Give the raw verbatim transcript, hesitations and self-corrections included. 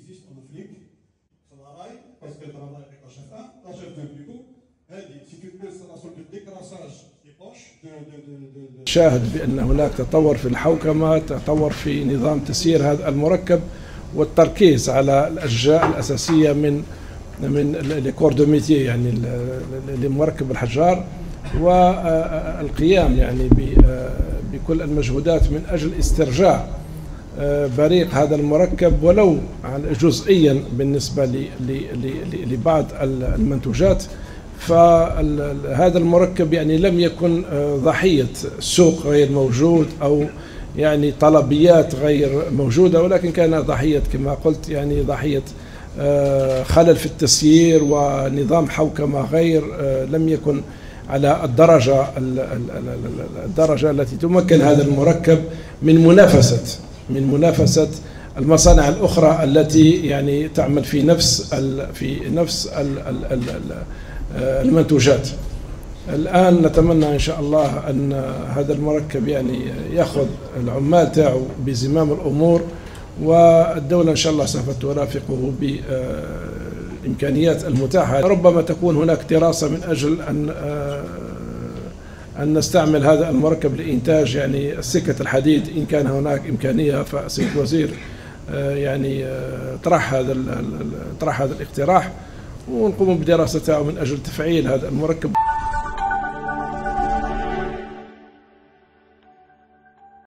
existe en flic, travail, parce qu'elle travaille avec la chef un, la chef deux plutôt. Si tu peux installation de décrassage des poches de de de شاهد بأن هناك تطور في الحوكمة، تطور في نظام تسيير هذا المركب، والتركيز على الأشجاء الأساسية من من ليكور دو ميتي يعني لمركب الحجار، والقيام يعني بكل المجهودات من أجل استرجاع بريق هذا المركب ولو جزئيا بالنسبة لبعض المنتوجات. فهذا المركب يعني لم يكن ضحية سوق غير موجود أو يعني طلبيات غير موجودة، ولكن كان ضحية كما قلت يعني ضحية خلل في التسيير ونظام حوكمة غير لم يكن على الدرجة الدرجة التي تمكن هذا المركب من منافسة من منافسة المصانع الأخرى التي يعني تعمل في نفس في نفس المنتوجات. الآن نتمنى إن شاء الله أن هذا المركب يعني يأخذ العمال تاعو بزمام الأمور، والدولة إن شاء الله سوف ترافقه بالإمكانيات المتاحة. ربما تكون هناك دراسة من أجل أن أن نستعمل هذا المركب لإنتاج يعني سكة الحديد إن كان هناك إمكانية، فسيد الوزير يعني طرح هذا طرح هذا الاقتراح، ونقوم بدراستها من أجل تفعيل هذا المركب.